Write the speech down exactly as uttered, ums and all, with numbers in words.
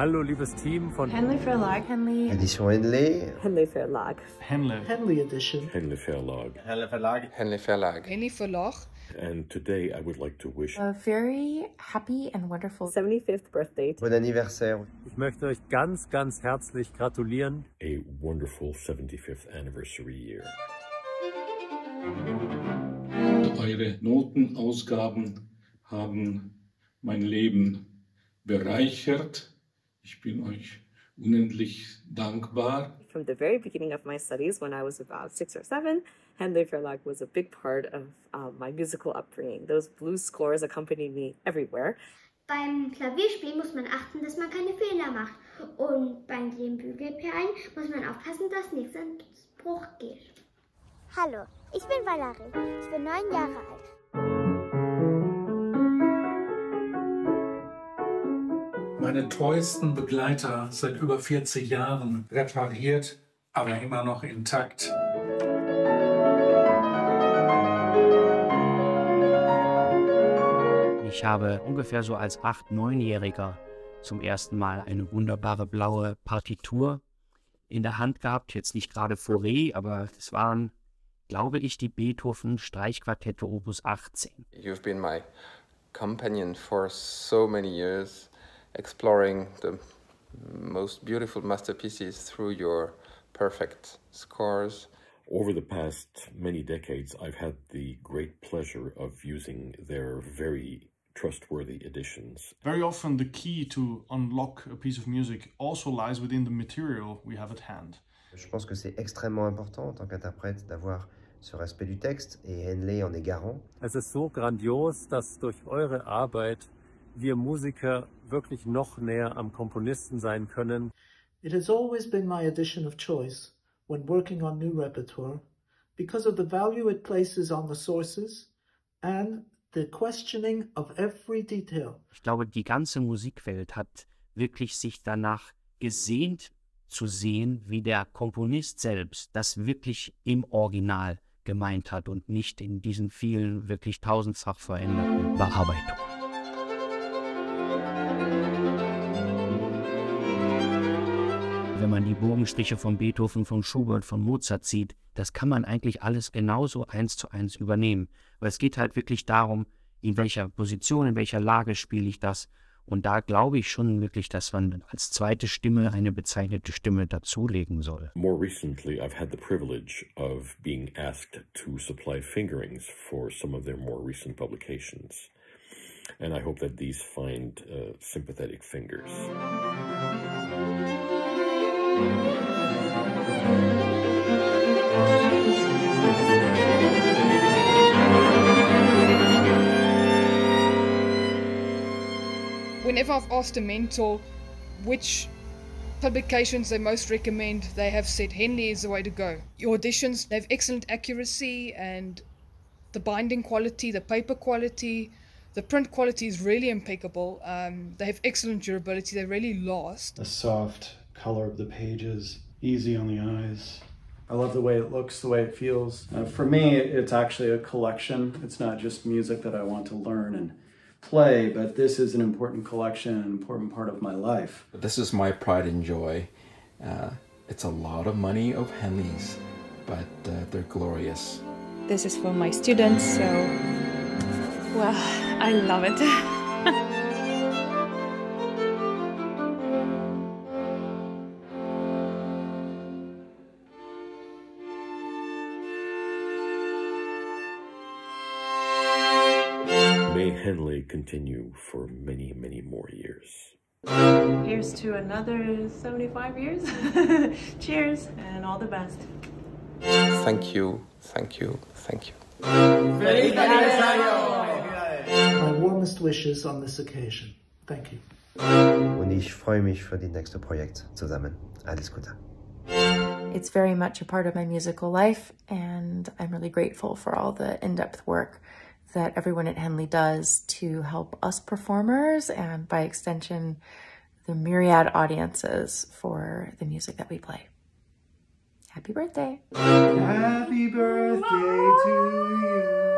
Hallo, liebes Team von Henley Verlag. Henley. Edition Henley. Henley Verlag. Henley. Henley Edition. Henley Verlag. Henley Verlag. Henley Verlag. Henley Verlag. And today I would like to wish A very happy and wonderful seventy-fifth birthday. Bon anniversaire. Ich möchte euch ganz, ganz herzlich gratulieren. A wonderful seventy-fifth anniversary year. Eure Notenausgaben haben mein Leben bereichert. Ich bin euch unendlich dankbar. From the very beginning of my studies, when I was about six or seven, Henley Verlag was a big part of um, my musical upbringing. Those blues scores accompanied me everywhere. Beim Klavierspielen muss man achten, dass man keine Fehler macht. Und beim den Bügelperlen muss man aufpassen, dass nichts ins Bruch geht. Hallo, ich bin Valerie. Ich bin neun Jahre alt. Meine treuesten Begleiter seit über vierzig Jahren, repariert, aber immer noch intakt. Ich habe ungefähr so als acht-, neunjähriger zum ersten Mal eine wunderbare blaue Partitur in der Hand gehabt. Jetzt nicht gerade Fauré, aber es waren, glaube ich, die Beethoven-Streichquartette Opus achtzehn. You've been my companion for so many years, exploring the most beautiful masterpieces through your perfect scores. Over the past many decades, I've had the great pleasure of using their very trustworthy editions. Very often the key to unlock a piece of music also lies within the material we have at hand. Je pense que c'est extrêmement important en tant qu'interprète d'avoir ce respect du texte et Henley en est garant. Es ist so grandios, dass durch eure Arbeit wir Musiker wirklich noch näher am Komponisten sein können. It has always been my edition of choice when working on new repertoire because of the value it places on the sources and the questioning of every detail. Ich glaube, die ganze Musikwelt hat wirklich sich danach gesehnt zu sehen, wie der Komponist selbst das wirklich im Original gemeint hat und nicht in diesen vielen wirklich tausendfach veränderten Bearbeitungen. Wenn man die Bogenstriche von Beethoven, von Schubert, von Mozart sieht, das kann man eigentlich alles genauso eins zu eins übernehmen. Weil es geht halt wirklich darum, in welcher Position, in welcher Lage spiele ich das. Und da glaube ich schon wirklich, dass man als zweite Stimme eine bezeichnete Stimme dazulegen soll. More recently, I've had the privilege of being asked to supply fingerings for some of their more recent publications. And I hope that these find uh, sympathetic fingers. Whenever I've asked a mentor which publications they most recommend, they have said Henley is the way to go. Your auditions, they have excellent accuracy and the binding quality, the paper quality, the print quality is really impeccable. Um, they have excellent durability, they really last. The soft color of the pages, easy on the eyes. I love the way it looks, the way it feels. Uh, for me, it's actually a collection. It's not just music that I want to learn and play, but this is an important collection, an important part of my life. This is my pride and joy. Uh, it's a lot of money of Henleys, but uh, they're glorious. This is for my students, so, well, I love it. May Henley continue for many, many more years. Here's to another seventy-five years. Cheers and all the best. Thank you, thank you, thank you. Feliz aniversario! My warmest wishes on this occasion. Thank you. Und ich freue mich für das nächste Projekt zusammen. Alles Gute. It's very much a part of my musical life, and I'm really grateful for all the in-depth work that everyone at Henley does to help us performers and by extension the myriad audiences for the music that we play. Happy birthday! Happy birthday to you!